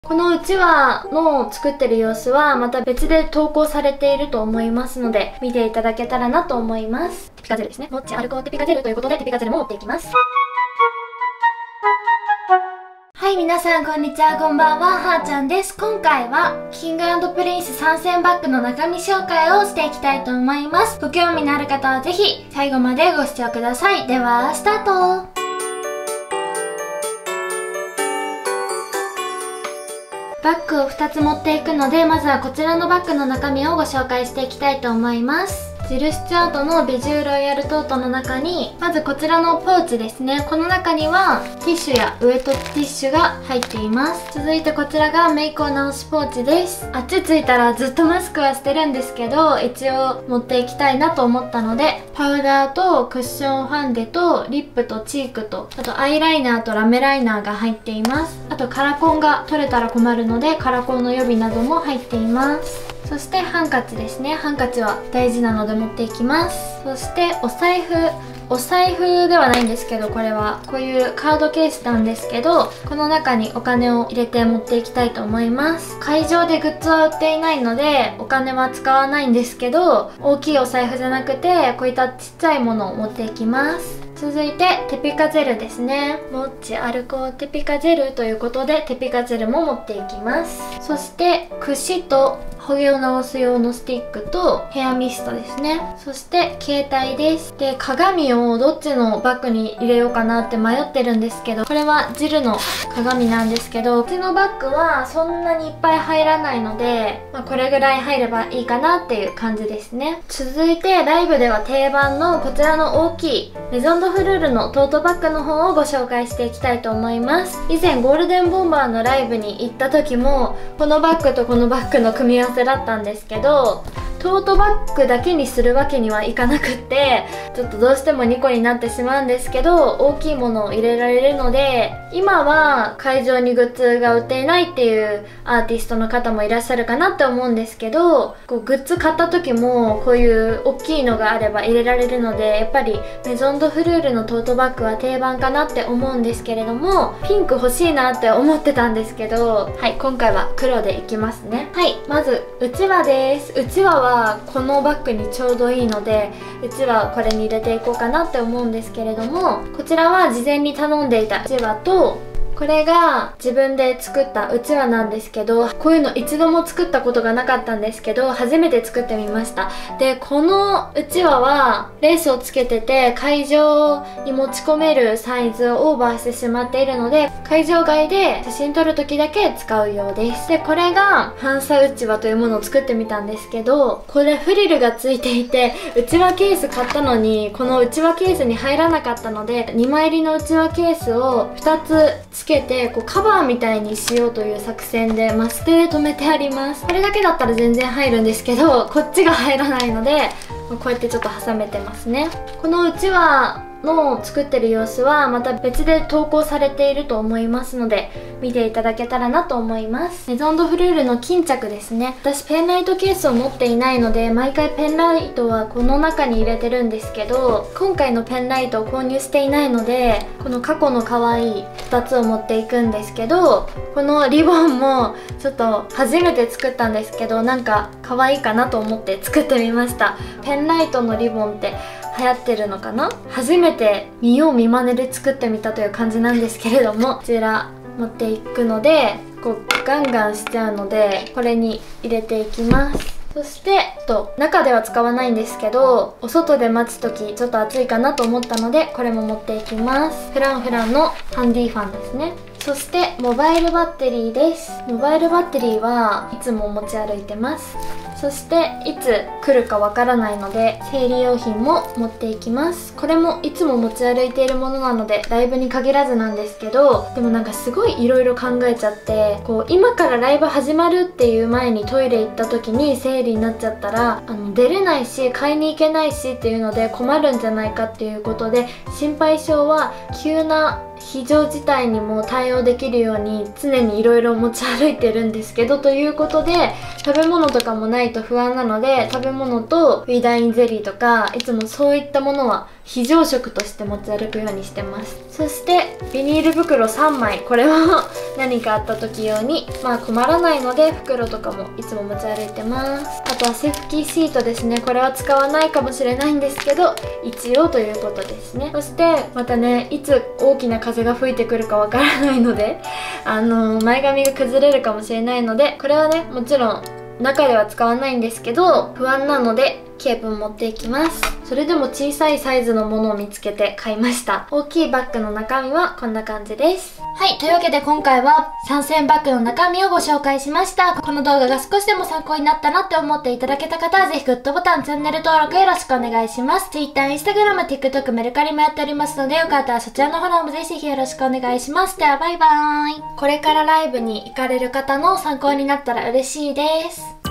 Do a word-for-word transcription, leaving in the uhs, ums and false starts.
このうちわの作ってる様子はまた別で投稿されていると思いますので、見ていただけたらなと思います。テピカゼルですね。モッチアルコテピカゼルということで、テピカゼルも持っていきます。はい、皆さんこんにちは、こんばんは、はーちゃんです。今回は、キング&プリンス参戦バッグの中身紹介をしていきたいと思います。ご興味のある方はぜひ、最後までご視聴ください。では、スタート。バッグをふたつ持っていくので、まずはこちらのバッグの中身をご紹介していきたいと思います。ジル・スチュアートのビジューロイヤルトートの中に、まずこちらのポーチですね。この中にはティッシュやウエットティッシュが入っています。続いてこちらがメイクを直しポーチです。あっち着いたらずっとマスクはしてるんですけど、一応持っていきたいなと思ったので、パウダーとクッションファンデとリップとチークと、あとアイライナーとラメライナーが入っています。あとカラコンが取れたら困るので、カラコンの予備なども入っています。そしてハンカチですね。ハンカチは大事なので持っていきます。そしてお財布。お財布ではないんですけど、これはこういうカードケースなんですけど、この中にお金を入れて持っていきたいと思います。会場でグッズは売っていないのでお金は使わないんですけど、大きいお財布じゃなくてこういったちっちゃいものを持っていきます。続いてテピカゼルですね。モッチアルコテピカゼルということで、テピカゼルも持っていきます。そして櫛とホゲを直す用のスティックとヘアミストですね。そして携帯です。で、鏡をどっちのバッグに入れようかなって迷ってるんですけど、これはジルの鏡なんですけど、うちのバッグはそんなにいっぱい入らないので、まあ、これぐらい入ればいいかなっていう感じですね。続いてライブでは定番のこちらの大きいメゾンドフルールのトートバッグの方をご紹介していきたいと思います。以前ゴールデンボンバーのライブに行った時もこのバッグとこのバッグの組み合わせだったんですけど、トートバッグだけにするわけにはいかなくって、ちょっとどうしてもにこになってしまうんですけど、大きいものを入れられるので、今は会場にグッズが売っていないっていうアーティストの方もいらっしゃるかなって思うんですけど、こうグッズ買った時もこういう大きいのがあれば入れられるので、やっぱりメゾンドフルールのトートバッグは定番かなって思うんですけれども、ピンク欲しいなって思ってたんですけど、はい、今回は黒でいきますね。はい、まずうちわです。うちわはこのバッグにちょうどいいので、うちわこれに入れていこうかなって思うんですけれども、こちらは事前に頼んでいたうちわと、これが自分で作ったうちわなんですけど、こういうの一度も作ったことがなかったんですけど、初めて作ってみました。で、このうちわはレースをつけてて、会場に持ち込めるサイズをオーバーしてしまっているので、会場外で写真撮る時だけ使うようです。で、これがファンサうちわというものを作ってみたんですけど、これフリルがついていて、うちわケース買ったのにこのうちわケースに入らなかったので、にまい入りのうちわケースをふたつつけてこうカバーみたいにしようという作戦でマステで留めてあります。これだけだったら全然入るんですけど、こっちが入らないのでこうやってちょっと挟めてますね。このうちわの作ってる様子はまた別で投稿されていると思いますので、見ていただけたらなと思います。メゾンドフルールの巾着ですね。私ペンライトケースを持っていないので、毎回ペンライトはこの中に入れてるんですけど、今回のペンライトを購入していないので、この過去の可愛いふたつを持っていくんですけど、このリボンもちょっと初めて作ったんですけど、なんか可愛いかなと思って作ってみました。ペンライトのリボンって流行ってるのかな。初めて見よう見まねで作ってみたという感じなんですけれども、こちら持っていくのでこうガンガンしちゃうので、これに入れていきます。そしてと中では使わないんですけど、お外で待つ時ちょっと暑いかなと思ったので、これも持っていきます。フランフランのハンディファンですね。そしてモバイルバッテリーです。モバイルバッテリーはいつも持ち歩いてます。そしていつ来るかわからないので生理用品も持っていきます。これもいつも持ち歩いているものなのでライブに限らずなんですけど、でもなんかすごいいろいろ考えちゃって、こう今からライブ始まるっていう前にトイレ行った時に生理になっちゃったら、あの出れないし買いに行けないしっていうので困るんじゃないかっていうことで、心配性は急な非常事態にも対応できるように常にいろいろ持ち歩いてるんですけど、ということで食べ物とかもないと不安なので、食べ物とウィダインゼリーとかいつもそういったものは非常食として持ち歩くようにしてます。そしてビニール袋さんまい、これは何かあった時用に、まあ困らないので袋とかもいつも持ち歩いてます。あとはセーフティーシートですね。これは使わないかもしれないんですけど一応ということですね。そしてまたね、いつ大きな風が吹いてくるかわからないのであの前髪が崩れるかもしれないので、これはねもちろん中では使わないんですけど、不安なのでケープ持っていきます。それでも小さいサイズのものを見つけて買いました。大きいバッグの中身はこんな感じです。はい、というわけで今回は参戦バッグの中身をご紹介しました。この動画が少しでも参考になったなって思っていただけた方はぜひグッドボタン、チャンネル登録よろしくお願いします。Twitter、Instagram、TikTok、メルカリもやっておりますので、よかったらそちらのフォローもぜひぜひよろしくお願いします。ではバイバーイ。これからライブに行かれる方の参考になったら嬉しいです。